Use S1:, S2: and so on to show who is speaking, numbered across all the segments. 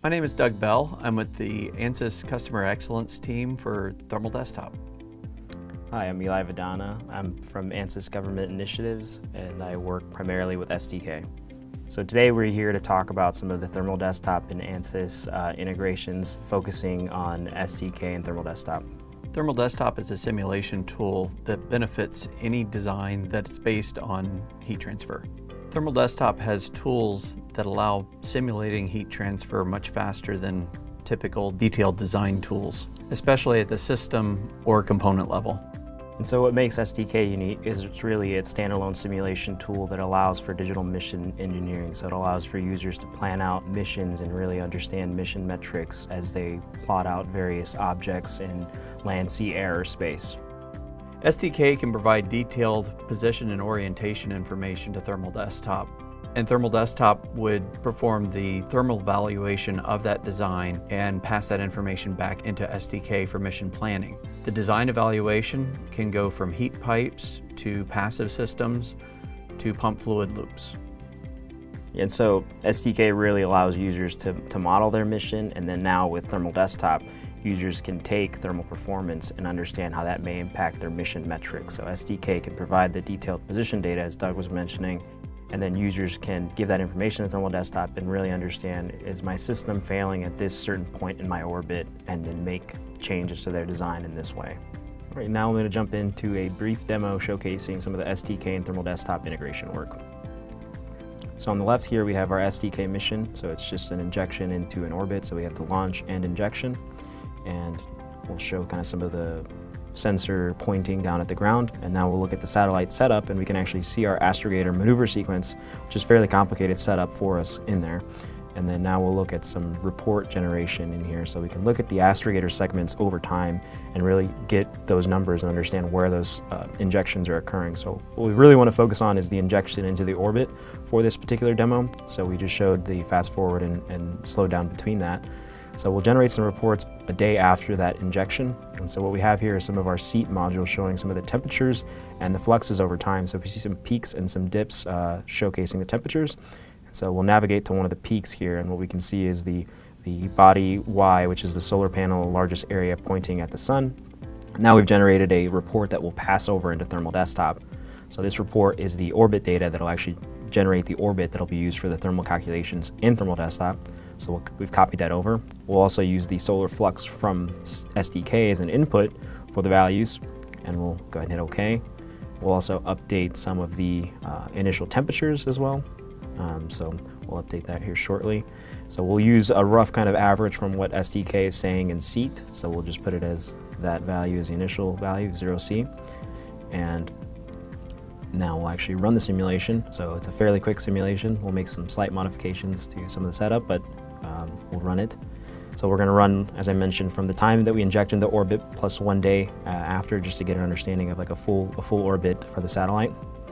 S1: My name is Doug Bell. I'm with the Ansys Customer Excellence team for Thermal Desktop.
S2: Hi, I'm Eli Vidana. I'm from Ansys Government Initiatives, and I work primarily with STK. So today we're here to talk about some of the Thermal Desktop and Ansys integrations, focusing on STK and Thermal Desktop.
S1: Thermal Desktop is a simulation tool that benefits any design that's based on heat transfer. Thermal Desktop has tools that allow simulating heat transfer much faster than typical detailed design tools, especially at the system or component level.
S2: And so what makes STK unique is it's really a standalone simulation tool that allows for digital mission engineering. So it allows for users to plan out missions and really understand mission metrics as they plot out various objects in land, sea, air, or space.
S1: STK can provide detailed position and orientation information to Thermal Desktop, and Thermal Desktop would perform the thermal evaluation of that design and pass that information back into STK for mission planning. The design evaluation can go from heat pipes to passive systems to pump fluid loops.
S2: And so STK really allows users to model their mission, and then now with Thermal Desktop, users can take thermal performance and understand how that may impact their mission metrics. So STK can provide the detailed position data, as Doug was mentioning, and then users can give that information to Thermal Desktop and really understand, is my system failing at this certain point in my orbit, and then make changes to their design in this way. All right, now I'm going to jump into a brief demo showcasing some of the STK and Thermal Desktop integration work. So on the left here we have our STK mission, so it's just an injection into an orbit, so we have the launch and injection, and we'll show kind of some of the sensor pointing down at the ground, and now we'll look at the satellite setup, and we can actually see our astrogator maneuver sequence, which is fairly complicated setup for us in there. And then now we'll look at some report generation in here, so we can look at the astrogator segments over time and really get those numbers and understand where those injections are occurring. So what we really want to focus on is the injection into the orbit for this particular demo. So we just showed the fast forward and slow down between that. So we'll generate some reports a day after that injection. And so what we have here is some of our seat modules showing some of the temperatures and the fluxes over time. So we see some peaks and some dips showcasing the temperatures. So we'll navigate to one of the peaks here, and what we can see is the body Y, which is the solar panel largest area pointing at the sun. Now we've generated a report that will pass over into Thermal Desktop. So this report is the orbit data that'll actually generate the orbit that'll be used for the thermal calculations in Thermal Desktop. So we've copied that over. We'll also use the solar flux from STK as an input for the values, and we'll go ahead and hit OK. We'll also update some of the initial temperatures as well. So we'll update that here shortly. So we'll use a rough kind of average from what STK is saying in seat. So we'll just put it as that value as the initial value, 0C. And now we'll actually run the simulation. So it's a fairly quick simulation. We'll make some slight modifications to some of the setup, but we'll run it. So we're going to run, as I mentioned, from the time that we inject into orbit plus 1 day after, just to get an understanding of like a full orbit for the satellite.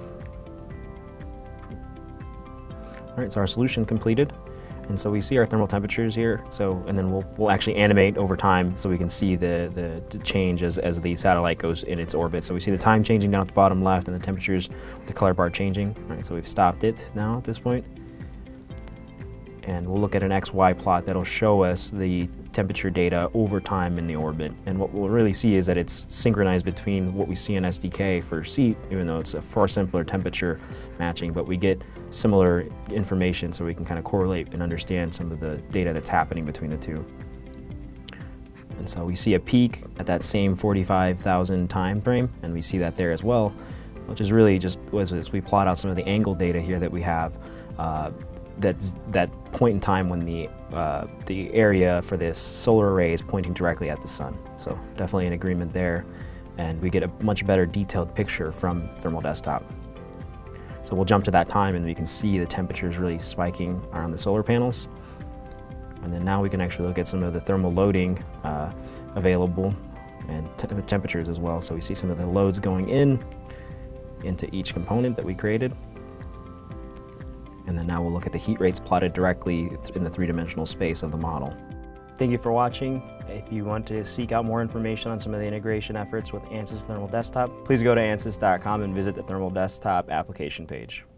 S2: All right, so our solution completed, and so we see our thermal temperatures here. So, and then we'll actually animate over time so we can see the change as the satellite goes in its orbit. So we see the time changing down at the bottom left, and the temperatures, the color bar changing. All right, so we've stopped it now at this point. And we'll look at an XY plot that'll show us the temperature data over time in the orbit. And what we'll really see is that it's synchronized between what we see in STK for seat, even though it's a far simpler temperature matching, but we get similar information so we can kind of correlate and understand some of the data that's happening between the two. And so we see a peak at that same 45,000 time frame, and we see that there as well, which is really just as we plot out some of the angle data here that we have. That's that point in time when the area for this solar array is pointing directly at the sun. So definitely an agreement there, and we get a much better detailed picture from Thermal Desktop. So we'll jump to that time, and we can see the temperatures really spiking around the solar panels. And then now we can actually look at some of the thermal loading available, and temperatures as well. So we see some of the loads going into each component that we created. And then now we'll look at the heat rates plotted directly in the three-dimensional space of the model. Thank you for watching. If you want to seek out more information on some of the integration efforts with Ansys Thermal Desktop, please go to ansys.com and visit the Thermal Desktop application page.